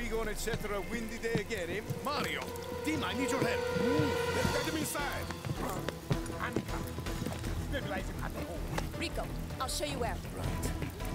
Rigo, etc. Windy day again, eh? Mario! Dima, I need your help! Get them inside! Annika, stabilize him at the hole. Rico, I'll show you where. Right.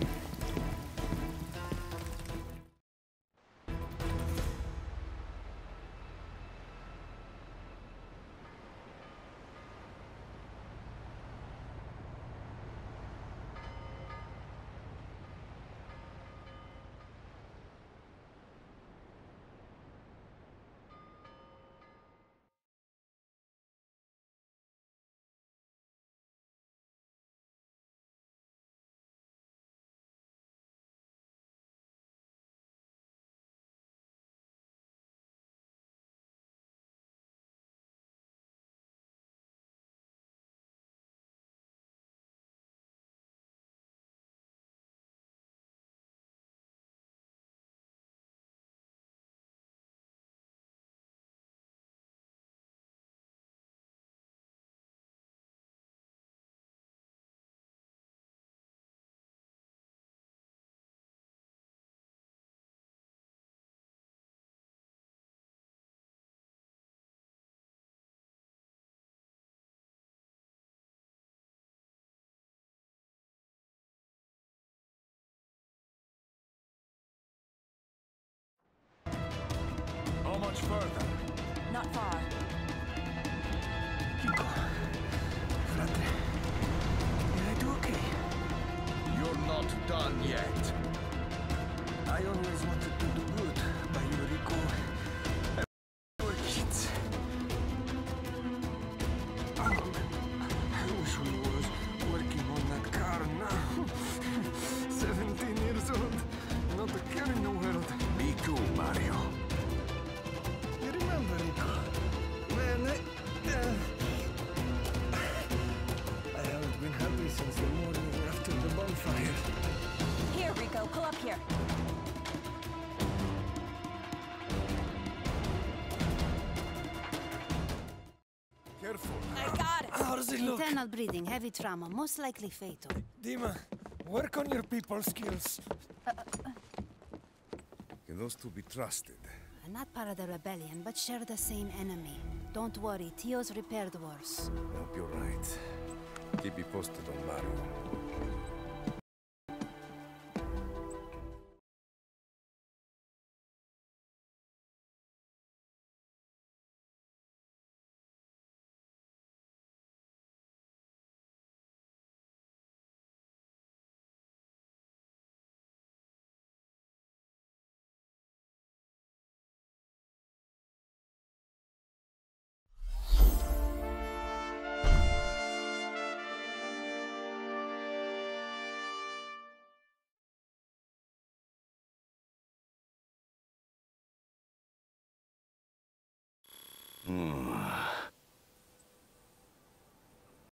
How much further? Not far. Rico, frate, did I do okay? You're not done yet. I always wanted to do good by you, Rico. We were kids. Oh, I wish we was working on that car now. 17 years old, not a care in the world. Be cool, Mario. You remember, Rico? Man, I haven't been happy since the morning after the bonfire. Here, Rico, pull up here. Careful. I got it. How does it look? Internal bleeding, heavy trauma, most likely fatal. Dima, work on your people skills. Can those two be trusted? Not part of the rebellion, but share the same enemy. Don't worry, Tio's repaired worse. Hope you're right. Keep me posted on Mario.